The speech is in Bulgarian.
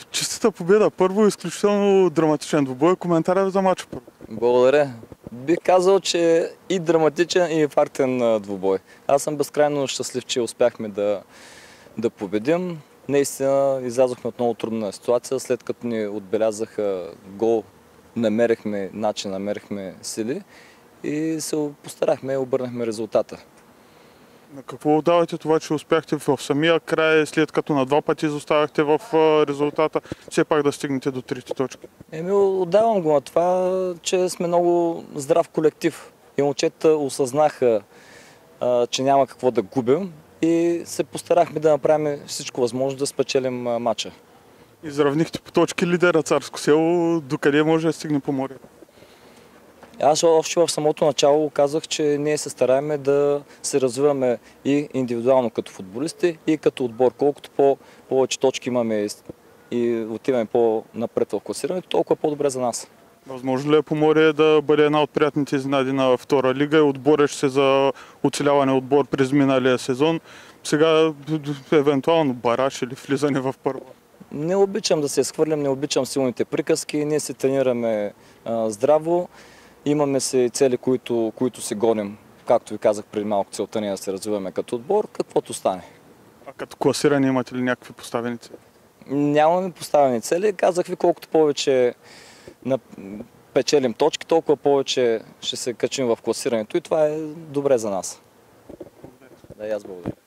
Честита победа. Първо изключително драматичен двубой. Коментара за мача първо. Благодаря. Бих казал, че и драматичен, и инфарктен двубой. Аз съм безкрайно щастлив, че успяхме да победим. Наистина излязохме от много трудна ситуация. След като ни отбелязаха гол, намерихме начин, намерихме сили и се постарахме и обърнахме резултата. На какво отдавате това, че успяхте в самия край, след като на два пъти изоставахте в резултата, все пак да стигнете до трите точки? Отдавам го на това, че сме много здрав колектив. И момчета осъзнаха, че няма какво да губим и се постарахме да направим всичко възможно да спечелим матча. Изравнихте по точки лидера Царско село. Докъде може да стигне Поморие? Аз още в самото начало казах, че ние се стараем да се развиваме и индивидуално като футболисти, и като отбор. Колкото повече точки имаме и отиваме по-напред в класирането, толкова по-добре за нас. Възможно ли е Поморие да бъде една от приятните изненади на втора лига и отборещ се за оцеляване отбор през миналия сезон? Сега евентуално бараж или влизане в първа? Не обичам да се изхвърлям, не обичам силните приказки. Ние се тренираме здраво. Имаме си цели, които се гоним. Както ви казах преди малко, целта ни е да се развиваме като отбор, каквото стане. А като класиране имате ли някакви поставени цели? Нямаме поставени цели. Казах ви, колкото повече печелим точки, толкова повече ще се качим в класирането и това е добре за нас. Да, и аз благодаря.